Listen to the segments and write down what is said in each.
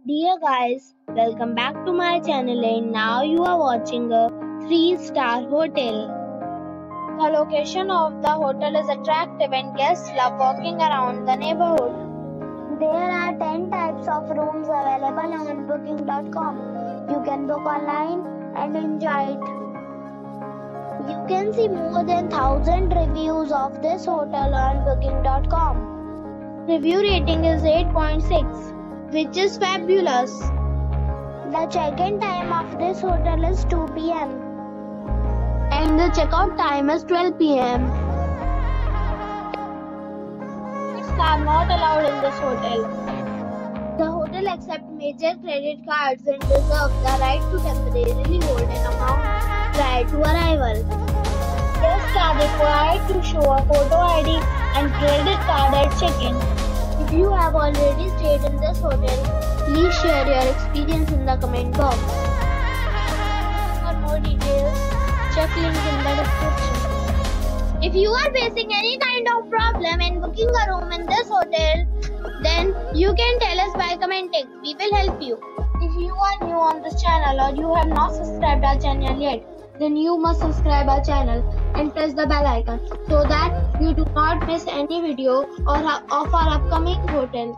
Dear guys, welcome back to my channel and now you are watching a 3-star hotel. The location of the hotel is attractive and guests love walking around the neighborhood. There are 10 types of rooms available on booking.com. You can book online and enjoy it. You can see more than 1000 reviews of this hotel on booking.com. Review rating is 8.6. which is fabulous. The check-in time of this hotel is 2 p.m. and the checkout time is 12 p.m. Pets are not allowed in this hotel. The hotel accepts major credit cards and reserves the right to temporarily hold an amount prior to arrival. Guests are required to show a photo ID and credit card at check-in. If you have already stayed in this hotel, please share your experience in the comment box. For more details, check link in the description. If you are facing any kind of problem in booking a room in this hotel, then you can tell us by commenting. We will help you. If you are new on this channel or you have not subscribed our channel yet, then you must subscribe our channel and press the bell icon so that you do not miss any video of our upcoming hotels.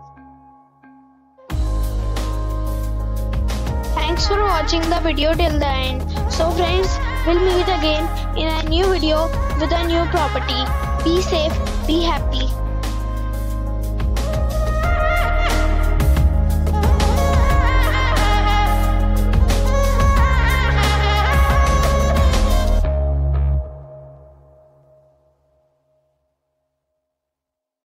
Thanks for watching the video till the end. So friends, we'll meet again in a new video with a new property. Be safe, be happy.